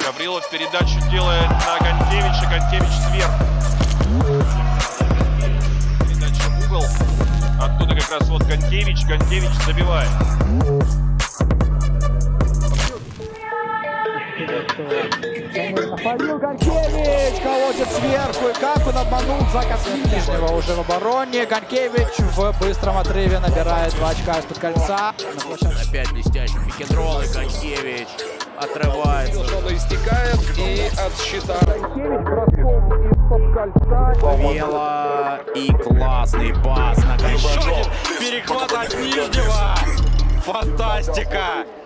Гаврилов передачу делает на Ганкевича. Ганкевич сверху. Передача в угол. Оттуда как раз вот Ганкевич. Ганкевич забивает. Находил Ганкевич, колодец сверху, и как он обманул заказ нижнего уже в обороне. Ганкевич в быстром отрыве набирает 2 очка из-под кольца. Опять блестящий пик-н-ролл, и Ганкевич отрывается. Он истекает и от щита. Ганкевич броском из-под кольца. Вело и классный пас на Ганкевича. Перехват от нижнего. Фантастика.